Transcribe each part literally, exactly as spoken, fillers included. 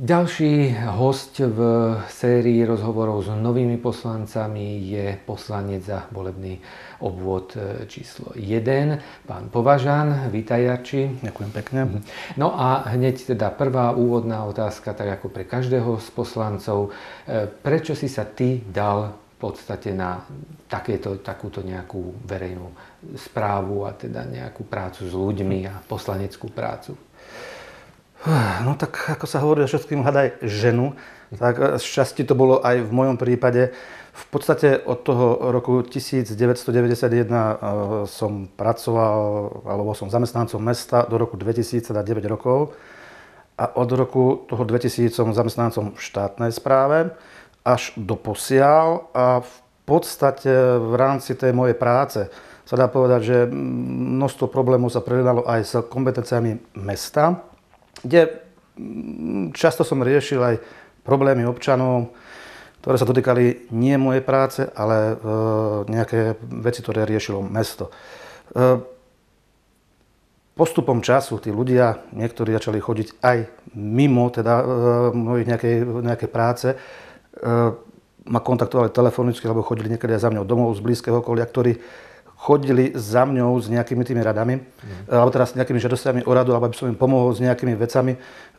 Ďalší hosť v sérii rozhovorov s novými poslancami je poslanec za volebný obvod číslo jeden, pán Považan. Vítaj, Jarči. Ďakujem pekne. No a hneď teda prvá úvodná otázka, tak ako pre každého z poslancov. Prečo si sa ty dal v podstate na takéto, takúto nejakú verejnú správu a teda nejakú prácu s ľuďmi a poslaneckú prácu? No tak, ako sa hovorí, všetkým hľadaj ženu, tak šťastie to bolo aj v mojom prípade. V podstate od toho roku devätnásťstodeväťdesiatjeden som pracoval, alebo som zamestnancom mesta do roku dvetisíc, teda deväť rokov. A od roku toho dvetisíc som zamestnancom v štátnej správe až do posiaľ. A v podstate v rámci tej mojej práce sa dá povedať, že množstvo problémov sa prelínalo aj s kompetenciami mesta, kde často som riešil aj problémy občanov, ktoré sa dotýkali nie mojej práce, ale e, nejaké veci, ktoré riešilo mesto. E, postupom času tí ľudia, niektorí začali chodiť aj mimo teda e, mojich nejakej, nejakej práce, e, ma kontaktovali telefonicky, alebo chodili niekedy aj za mňou domov z blízkeho okolia, ktorí chodili za mňou s nejakými tými radami, mm. alebo teraz s nejakými žiadostiami o radu, alebo aby som im pomohol s nejakými vecami.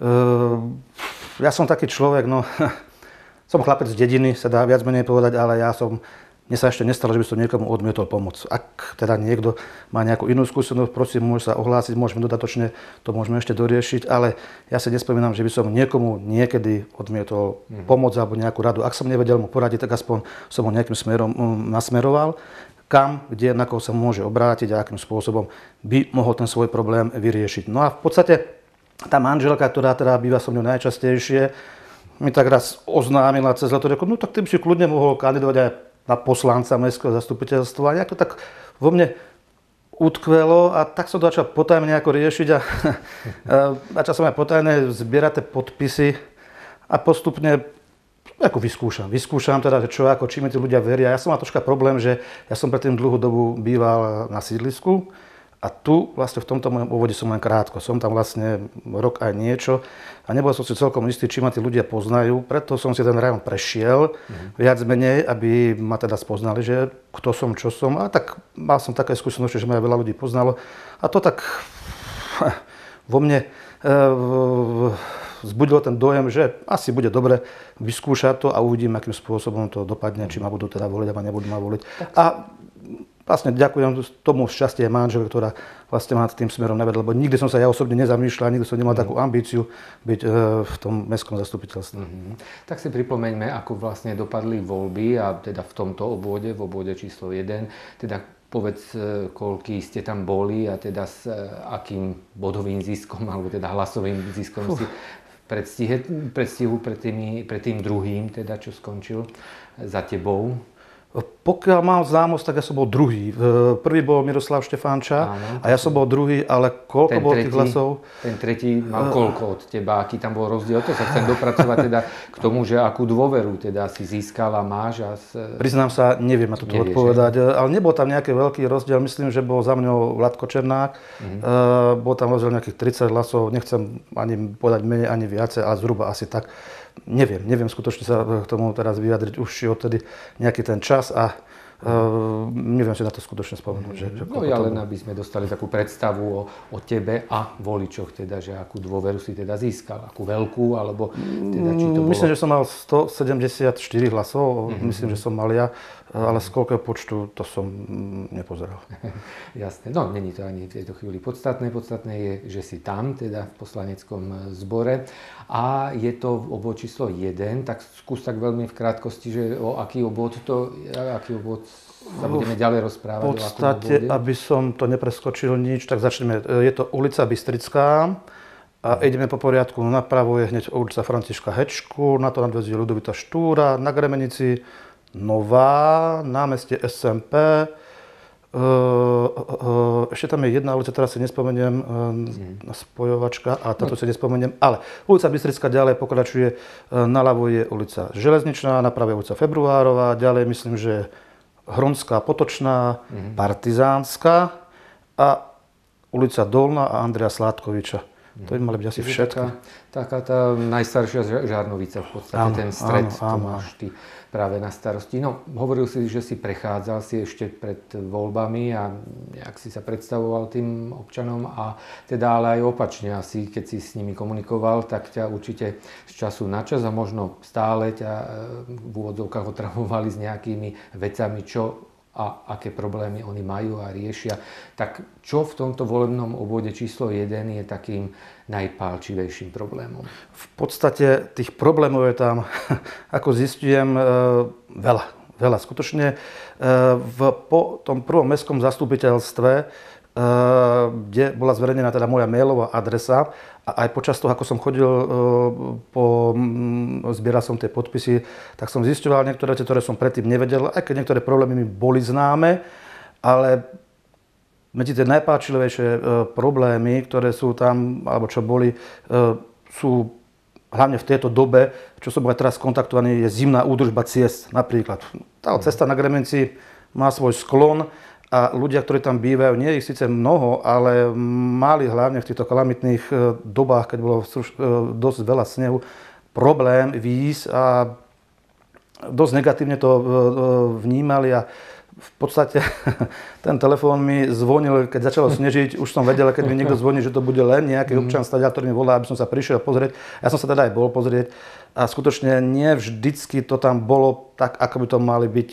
Ja som taký človek, no, som chlapec z dediny, sa dá viac menej povedať, ale ja som, mne sa ešte nestalo, že by som niekomu odmietol pomoc. Ak teda niekto má nejakú inú skúsenosť, prosím, môže sa ohlásiť, môžeme dodatočne, to môžeme ešte doriešiť, ale ja si nespomínam, že by som niekomu niekedy odmietol mm. pomoc alebo nejakú radu. Ak som nevedel mu poradiť, tak aspoň som ho nejakým smerom nasmeroval, kam, kde, na koho sa môže obrátiť a akým spôsobom by mohol ten svoj problém vyriešiť. No a v podstate tá manželka, ktorá teda býva so mnou najčastejšie, mi tak raz oznámila cez leto, no tak ty by si kľudne mohol kandidovať aj na poslanca mestského zastupiteľstva. A nejak to tak vo mne utkvelo a tak som to začal potajme nejako riešiť a začal som aj potajne zbierať tie podpisy a postupne ako vyskúšam. Vyskúšam teda, čo ako, či mi tí ľudia veria. Ja som mal troška problém, že ja som predtým dlhú dobu býval na sídlisku a tu vlastne v tomto mojom úvode som len krátko. Som tam vlastne rok aj niečo a nebol som si celkom istý, či ma tí ľudia poznajú. Preto som si ten rajón prešiel mm. viac menej, aby ma teda spoznali, že kto som, čo som. A tak mal som také skúsenosti, že ma veľa ľudí poznalo. A to tak vo mne e, vzbudilo ten dojem, že asi bude dobre vyskúšať to a uvidím, akým spôsobom to dopadne, či ma budú teda voliť, alebo nebudú ma voliť. A vlastne ďakujem tomu šťastie manžel, ktorá vlastne ma tým smerom nevedla, lebo nikdy som sa ja osobne nezamýšľal, nikdy som nemal mm. takú ambíciu byť v tom mestskom zastupiteľstve. Mm-hmm. Tak si pripomeňme, ako vlastne dopadli voľby a teda v tomto obvode, v obvode číslo jeden, teda povedz, koľký ste tam boli a teda s akým bodovým ziskom, alebo teda hlasovým ziskom Uf. si predstihe, predstihu pred, tými, pred tým druhým, teda čo skončil za tebou? Pokiaľ mám známosť, tak ja som bol druhý. Prvý bol Miroslav Štefánča Áno, a ja som bol druhý, ale koľko bolo tých hlasov? Ten tretí mal koľko od teba? Aký tam bol rozdiel? To sa chcem dopracovať teda k tomu, že akú dôveru teda si získal a máš. A s... Priznám sa, neviem na toto Nevieš, odpovedať, že? Ale nebol tam nejaký veľký rozdiel. Myslím, že bol za mňou Vladko Černák. Mm-hmm. Uh, bol tam rozdiel nejakých tridsať hlasov. Nechcem ani povedať menej, ani viacej, ale zhruba asi tak. Neviem, neviem skutočne sa k tomu teraz vyjadriť, už je odtedy nejaký ten čas a uh, neviem si na to skutočne spomenúť. Že, že no ja len aby sme dostali takú predstavu o, o tebe a voličoch, teda, že akú dôveru si teda získal, akú veľkú, alebo teda, či to bolo... Myslím, že som mal stosedemdesiatštyri hlasov, mm-hmm. myslím, že som mal ja, ale z koľkého počtu to som nepozeral. Jasné, no není to ani v tejto chvíli podstatné. Podstatné je, že si tam, teda v poslaneckom zbore a je to obvod číslo jeden, tak skús tak veľmi v krátkosti, že o aký obvod to, aký obvod sa budeme ďalej rozprávať. V podstate, aby som to nepreskočil nič, tak začneme. Je to ulica Bystrická a ideme po poriadku. Napravo je hneď ulica Františka Hečku, na to nadväzuje Ľudovita Štúra, na Gremenici Nová, námestie es em pé, ešte tam je jedna ulica, teraz si nespomeniem, spojovačka, a táto si nespomeniem, ale ulica Bystrická ďalej pokračuje, naľavo je ulica Železničná, napravo je ulica Februárová, ďalej myslím, že Hronská, Potočná, mm-hmm. Partizánska a ulica Dolná a Andreja Sládkoviča. To by mali byť asi všetko. Taká, taká tá najstaršia žarnovica v podstate, áno, ten stred, áno, áno. To máš ty práve na starosti. No, hovoril si, že si prechádzal si ešte pred voľbami a nejak si sa predstavoval tým občanom a teda ale aj opačne asi, keď si s nimi komunikoval, tak ťa určite z času na čas a možno stále ťa v úvodzovkách otravovali s nejakými vecami, čo a aké problémy oni majú a riešia. Tak čo v tomto volebnom obvode číslo jeden je takým najpálčivejším problémom? V podstate tých problémov je tam, ako zistujem, veľa. Veľa. Skutočne v, po tom prvom mestskom zastupiteľstve, kde bola zverejnená teda moja mailová adresa a aj počas toho, ako som chodil, po, zbieral som tie podpisy, tak som zisťoval niektoré veci, ktoré som predtým nevedel, aj keď niektoré problémy mi boli známe, ale medzi tie najpáčilejšie problémy, ktoré sú tam, alebo čo boli, sú hlavne v tejto dobe, čo som bol teraz kontaktovaný, je zimná údržba ciest napríklad. Tá cesta na Gremenci má svoj sklon, a ľudia, ktorí tam bývajú, nie je ich síce mnoho, ale mali hlavne v týchto kalamitných dobách, keď bolo dosť veľa snehu, problém výjsť a dosť negatívne to vnímali a v podstate ten telefón mi zvonil, keď začalo snežiť, už som vedel, keď mi niekto zvoní, že to bude len nejaký občan stadia, ktorý mi volá, aby som sa prišiel pozrieť. Ja som sa teda aj bol pozrieť a skutočne nie vždycky to tam bolo tak, ako by to mali byť.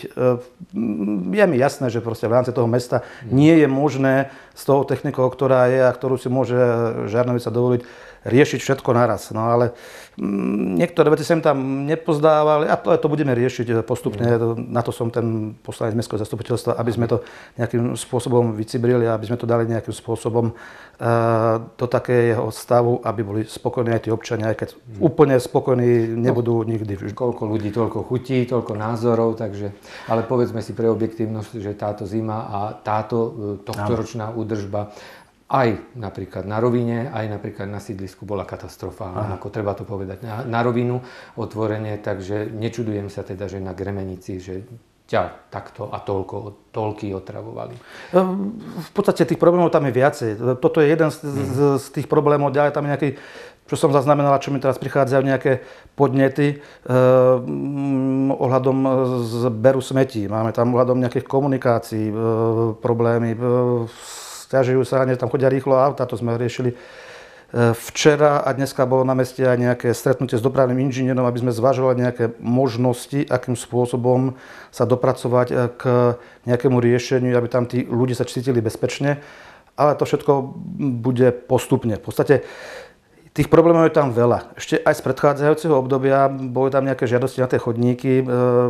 Je mi jasné, že proste v rámci toho mesta nie je možné s tou technikou, ktorá je a ktorú si môže Žarnovica dovoliť, riešiť všetko naraz. No ale niektoré veci sem tam nepozdávali a to, to budeme riešiť postupne. Na to som ten poslanec mestského zastupiteľstva, aby sme to nejakým spôsobom vycibrili a aby sme to dali nejakým spôsobom do takého stavu, aby boli spokojní aj tí občania, aj keď úplne spokojní nebudú nikdy. Koľko ľudí, toľko chutí, toľko názorov, takže, ale povedzme si pre objektívnosť, že táto zima a táto tohtoročná údržba aj napríklad na rovine, aj napríklad na sídlisku bola katastrofálna, ako treba to povedať na, na rovinu otvorene, takže nečudujem sa teda, že na Gremenici, že ťa takto a toľko, toľky otravovali. V podstate tých problémov tam je viacej. Toto je jeden z, z, z tých problémov, ďalej tam je nejaký, čo som zaznamenala, čo mi teraz prichádzajú nejaké podnety eh, ohľadom zberu smetí. Máme tam ohľadom nejakých komunikácií eh, problémy, eh, sťažujú sa, ne, tam chodia rýchlo auta, to sme riešili včera a dneska bolo na meste aj nejaké stretnutie s dopravným inžinierom, aby sme zvažovali nejaké možnosti, akým spôsobom sa dopracovať k nejakému riešeniu, aby tam tí ľudia sa cítili bezpečne, ale to všetko bude postupne. V podstate tých problémov je tam veľa. Ešte aj z predchádzajúceho obdobia boli tam nejaké žiadosti na tie chodníky.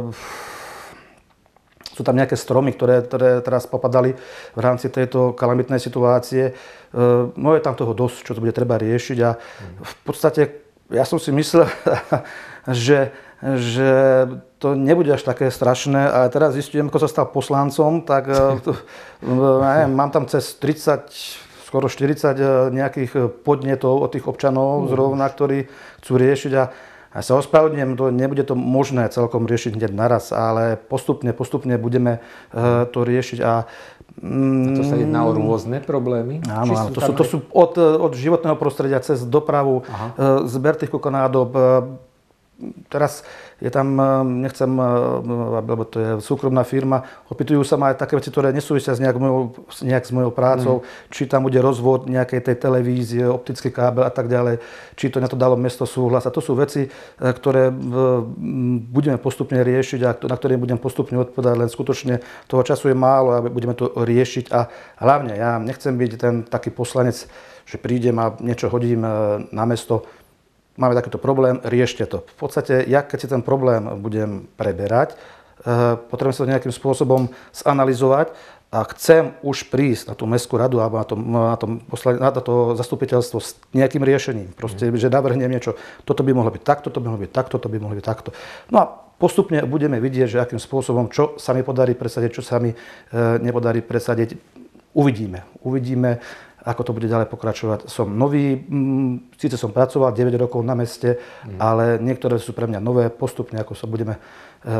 Sú tam nejaké stromy, ktoré, ktoré teraz popadali v rámci tejto kalamitnej situácie. No je tam toho dosť, čo to bude treba riešiť a v podstate ja som si myslel, že, že to nebude až také strašné, ale teraz zistujem, ako sa stal poslancom, tak neviem, mám tam cez tridsať, skoro štyridsať nejakých podnetov od tých občanov zrovna, ktorí chcú riešiť a A sa ospravedlňujem, to nebude to možné celkom riešiť hneď naraz, ale postupne, postupne budeme uh, to riešiť. A, mm, a to sa jedná o rôzne problémy? Áno, áno to, sú, to sú od, od životného prostredia cez dopravu, uh, zber tých kokonádob. Uh, teraz je tam, nechcem, lebo to je súkromná firma, opýtujú sa ma aj také veci, ktoré nesúvisia s nejak, mojou, nejak s mojou prácou, mm. či tam bude rozvod nejakej tej televízie, optický kábel a tak ďalej, či to na to dalo mesto súhlas. A to sú veci, ktoré budeme postupne riešiť a na ktoré budem postupne odpovedať, len skutočne toho času je málo a budeme to riešiť. A hlavne ja nechcem byť ten taký poslanec, že prídem a niečo hodím na mesto. Máme takýto problém, riešte to. V podstate, ja keď si ten problém budem preberať, potrebujem sa to nejakým spôsobom zanalizovať a chcem už prísť na tú mestskú radu alebo na to, na to, na to zastupiteľstvo s nejakým riešením. Proste, mm. že navrhnem niečo, toto by mohlo byť takto, toto by mohlo byť takto, toto by mohlo byť takto. No a postupne budeme vidieť, že akým spôsobom, čo sa mi podarí presadiť, čo sa mi e, nepodarí presadiť. Uvidíme. Uvidíme, ako to bude ďalej pokračovať. Som nový, síce som pracoval deväť rokov na meste, mm. ale niektoré sú pre mňa nové. Postupne, ako sa budeme e,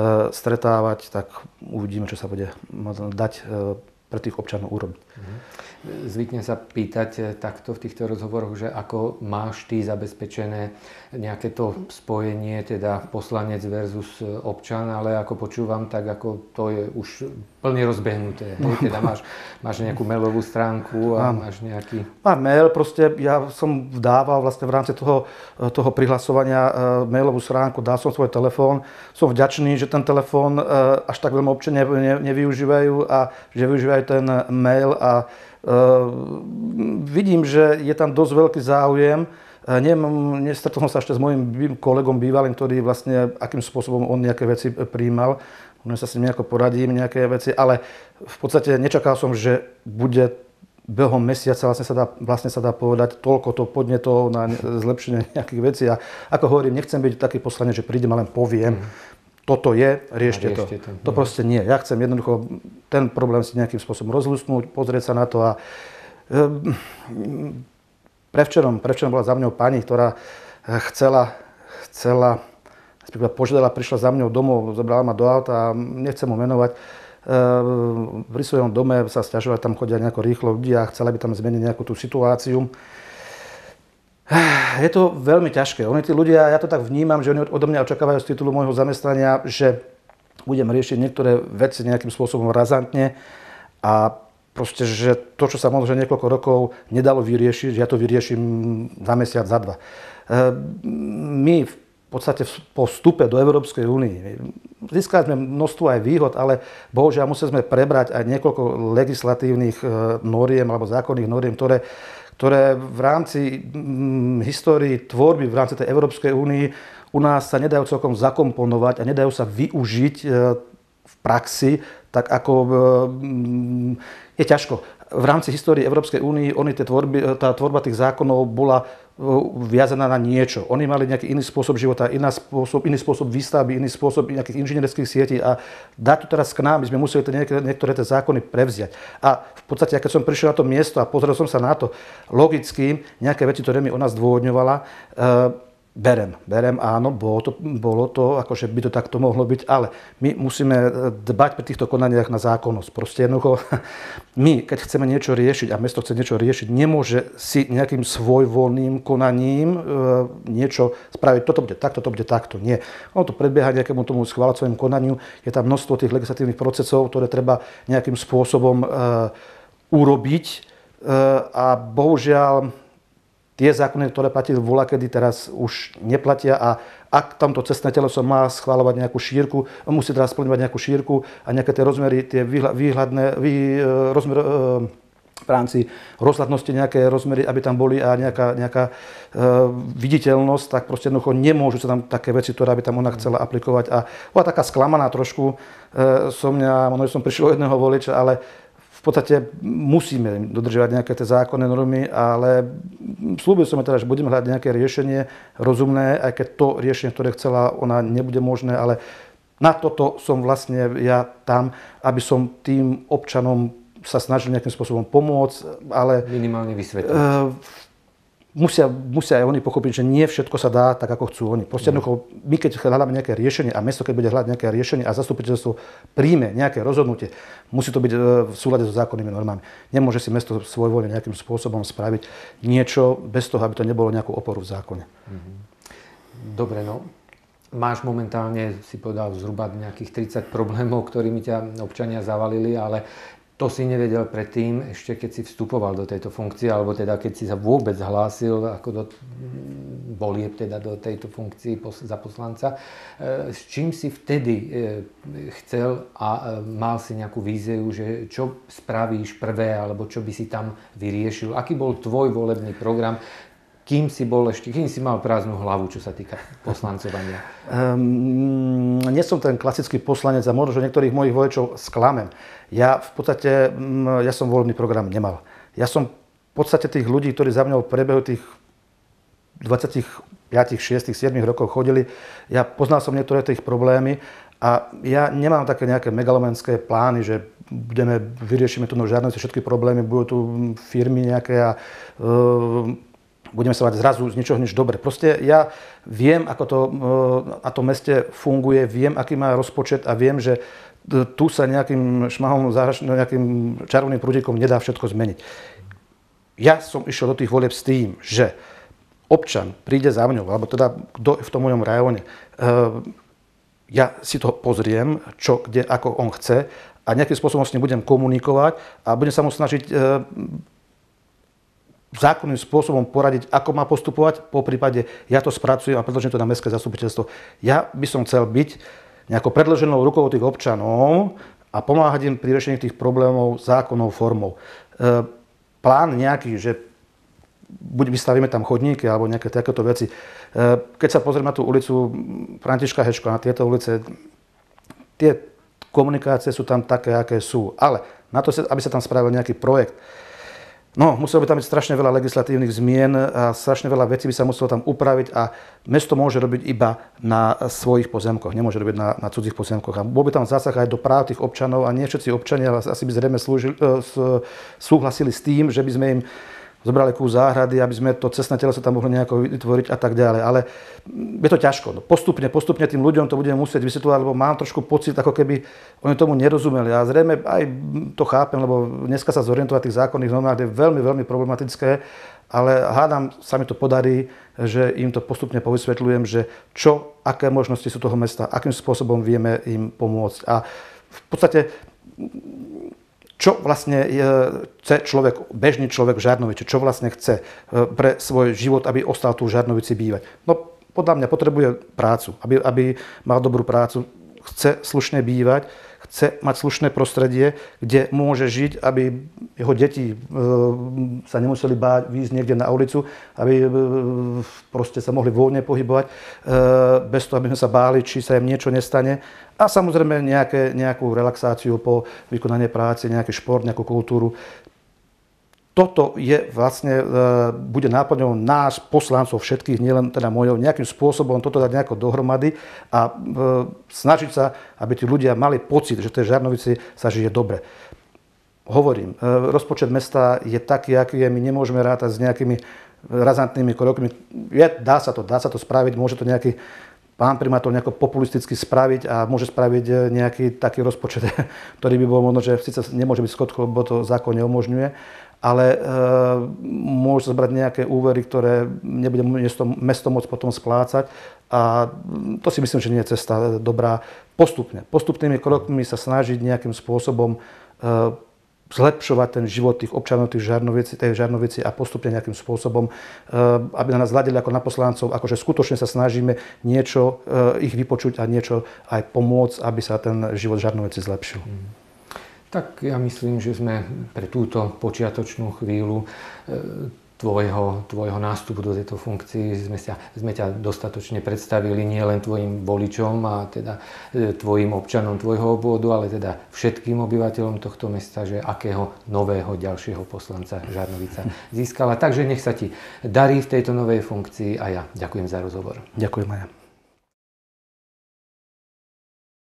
stretávať, tak uvidíme, čo sa bude dať e, pre tých občanov urobiť. Mm. zvyknem sa pýtať takto v týchto rozhovoroch, že ako máš ty zabezpečené nejaké to spojenie, teda poslanec versus občan, ale ako počúvam, tak ako to je už plne rozbehnuté. No. Teda máš, máš nejakú mailovú stránku a mám. máš nejaký... Mám mail, proste ja som vdával vlastne v rámci toho, toho prihlasovania mailovú stránku, dal som svoj telefón. Som vďačný, že ten telefón až tak veľmi občania nevyužívajú a že využívajú ten mail a uh, vidím, že je tam dosť veľký záujem. Nestretol som sa ešte s mojím kolegom bývalým, ktorý vlastne akým spôsobom on nejaké veci prijímal. On sa s ním nejako poradím, nejaké veci, ale v podstate nečakal som, že bude behom mesiaca vlastne sa dá, vlastne sa dá povedať toľko to podnetov na zlepšenie nejakých vecí. A ako hovorím, nechcem byť taký poslanec, že prídem a len poviem, mm. toto je, riešte to. to. To proste nie. Ja chcem jednoducho ten problém si nejakým spôsobom rozlúsknuť, pozrieť sa na to a um, prevčerom, prevčerom bola za mňou pani, ktorá chcela, chcela, požiadala, prišla za mňou domov, zobrala ma do auta a nechcem ho menovať. Pri svojom dome sa sťažovať, tam chodia nejako rýchlo ľudia a chcela by tam zmeniť nejakú tú situáciu. Je to veľmi ťažké. Oni tí ľudia, ja to tak vnímam, že oni odo mňa očakávajú z titulu môjho zamestnania, že budem riešiť niektoré veci nejakým spôsobom razantne a proste, že to, čo sa možno niekoľko rokov nedalo vyriešiť, že ja to vyrieším za mesiac, za dva. My v podstate po vstupe do Európskej únie získali sme množstvo aj výhod, ale bohužiaľ museli sme prebrať aj niekoľko legislatívnych noriem alebo zákonných noriem, ktoré, ktoré v rámci hm, histórii tvorby v rámci tej Európskej únie u nás sa nedajú celkom zakomponovať a nedajú sa využiť v praxi, tak ako hm, je ťažko. V rámci histórie Európskej únie oni tie tvorby, tá tvorba tých zákonov bola viazaná na niečo. Oni mali nejaký iný spôsob života, iný spôsob, iný spôsob výstavby, iný spôsob nejakých inžinierských sietí a dať to teraz k nám, my sme museli niektoré, niektoré tie zákony prevziať. A v podstate, keď som prišiel na to miesto a pozrel som sa na to, logicky nejaké veci, ktoré mi ona zdôvodňovala, e, Berem, berem, áno, bolo to, bolo to, akože by to takto mohlo byť, ale my musíme dbať pri týchto konaniach na zákonnosť. Proste jednoducho, my, keď chceme niečo riešiť a mesto chce niečo riešiť, nemôže si nejakým svojvoľným konaním e, niečo spraviť, toto bude takto, toto bude takto. Nie. Ono to predbieha nejakému tomu schváľacovému konaniu, je tam množstvo tých legislatívnych procesov, ktoré treba nejakým spôsobom e, urobiť e, a bohužiaľ tie zákony, ktoré platili voľakedy, teraz už neplatia a ak tamto cestné teleso má schváľovať nejakú šírku, musí teraz splňovať nejakú šírku a nejaké tie rozmery, tie výhľadné vý, rozmer, e, v rámci rozhľadnosti nejaké rozmery, aby tam boli a nejaká, nejaká e, viditeľnosť, tak proste jednoducho nemôžu sa tam také veci, ktoré by tam ona chcela aplikovať. A bola taká sklamaná trošku e, som mňa, možno som prišiel od jedného voliča, ale v podstate musíme dodržiavať nejaké tie zákonné normy, ale slúbil som teda, že budeme hľadať nejaké riešenie rozumné, aj keď to riešenie, ktoré chcela, ona nebude možné, ale na toto som vlastne ja tam, aby som tým občanom sa snažil nejakým spôsobom pomôcť, ale... Minimálne vysvetliť. Uh, Musia, musia aj oni pochopiť, že nie všetko sa dá tak, ako chcú oni. Proste jednoducho, my keď hľadáme nejaké riešenie a mesto, keď bude hľadať nejaké riešenie a zastupiteľstvo príjme nejaké rozhodnutie, musí to byť v súlade so zákonnými normami. Nemôže si mesto svojvoľne nejakým spôsobom spraviť niečo bez toho, aby to nebolo nejakú oporu v zákone. Dobre, no. Máš momentálne, si povedal, zhruba nejakých tridsať problémov, ktorými ťa občania zavalili, ale to si nevedel predtým, ešte keď si vstupoval do tejto funkcie, alebo teda keď si sa vôbec hlásil ako do volieb, teda do tejto funkcii za poslanca. S čím si vtedy chcel a mal si nejakú víziu, že čo spravíš prvé, alebo čo by si tam vyriešil? Aký bol tvoj volebný program? Kým si bol ešte, kým si mal prázdnu hlavu, čo sa týka poslancovania? Um, nie som ten klasický poslanec a možno, že niektorých mojich voličov sklamem. Ja v podstate, ja som volebný program nemal. Ja som v podstate tých ľudí, ktorí za mňou v priebehu tých dvadsaťpäť, šesť, sedem rokov chodili, ja poznal som niektoré tých problémy a ja nemám také nejaké megalomanské plány, že budeme, vyriešime tu no žiadne všetky problémy, budú tu firmy nejaké a uh, budeme sa mať zrazu z ničoho nič dobre. Proste ja viem, ako to na tom meste funguje, viem, aký má rozpočet a viem, že tu sa nejakým šmahom, nejakým čarovným prúdikom nedá všetko zmeniť. Ja som išiel do tých volieb s tým, že občan príde za mňou, alebo teda kto v tom mojom rajóne, ja si to pozriem, čo, kde, ako on chce a nejakým spôsobom s ním budem komunikovať a budem sa mu snažiť zákonným spôsobom poradiť, ako má postupovať. Po prípade ja to spracujem a predložím to na mestské zastupiteľstvo. Ja by som chcel byť nejakou predĺženou rukou tých občanov a pomáhať im pri riešení tých problémov zákonnou formou. E, plán nejaký, že buď vystavíme tam chodníky alebo nejaké takéto veci. E, keď sa pozrieme na tú ulicu Františka Hečka, na tieto ulice, tie komunikácie sú tam také, aké sú. Ale na to, aby sa tam spravil nejaký projekt, no, muselo by tam byť strašne veľa legislatívnych zmien a strašne veľa vecí by sa muselo tam upraviť a mesto môže robiť iba na svojich pozemkoch, nemôže robiť na, na cudzích pozemkoch. A bol by tam zásah aj do práv tých občanov a nie všetci občania asi by zrejme slúžili, súhlasili s tým, že by sme im zobrali kus záhrady, aby sme to cestné telo sa tam mohli nejako vytvoriť a tak ďalej. Ale je to ťažko. No, postupne, postupne tým ľuďom to budeme musieť vysvetľovať, lebo mám trošku pocit, ako keby oni tomu nerozumeli. A zrejme aj to chápem, lebo dneska sa zorientovať v tých zákonných normách je veľmi, veľmi problematické, ale hádam, sa mi to podarí, že im to postupne povysvetľujem, že čo, aké možnosti sú toho mesta, akým spôsobom vieme im pomôcť. A v podstate čo vlastne chce človek, bežný človek v Žarnovici, čo vlastne chce pre svoj život, aby ostal tu v Žarnovici bývať. No podľa mňa potrebuje prácu, aby, aby mal dobrú prácu, chce slušne bývať, chce mať slušné prostredie, kde môže žiť, aby jeho deti e, sa nemuseli báť výjsť niekde na ulicu, aby e, proste sa mohli voľne pohybovať, e, bez toho, aby sme sa báli, či sa im niečo nestane. A samozrejme nejaké, nejakú relaxáciu po vykonaní práce, nejaký šport, nejakú kultúru. Toto je vlastne, e, bude náplňou nás, poslancov všetkých, nielen teda mojou, nejakým spôsobom toto dať nejako dohromady a e, snažiť sa, aby tí ľudia mali pocit, že v tej Žarnovici sa žije dobre. Hovorím, e, rozpočet mesta je taký, aký je, my nemôžeme rátať s nejakými razantnými krokmi. Je, dá sa to, dá sa to spraviť, môže to nejaký pán primátor nejako populisticky spraviť a môže spraviť nejaký taký rozpočet, ktorý by bol možno, že síce nemôže byť schodko, lebo to zákon neumožňuje, ale e, môže zobrať nejaké úvery, ktoré nebude mesto, mesto môcť potom splácať a to si myslím, že nie je cesta dobrá. Postupne, postupnými krokmi sa snažiť nejakým spôsobom e, zlepšovať ten život tých občanov tých Žarnovici, tej Žarnovici a postupne nejakým spôsobom, e, aby na nás hľadili ako na poslancov, akože skutočne sa snažíme niečo e, ich vypočuť a niečo aj pomôcť, aby sa ten život Žarnovici zlepšil. Mm. Tak ja myslím, že sme pre túto počiatočnú chvíľu tvojho, tvojho nástupu do tejto funkcii sme, sa, sme ťa dostatočne predstavili nielen tvojim voličom a teda tvojim občanom tvojho obvodu, ale teda všetkým obyvateľom tohto mesta, že akého nového ďalšieho poslanca Žarnovica získala. Takže nech sa ti darí v tejto novej funkcii a ja ďakujem za rozhovor. Ďakujem aj ja.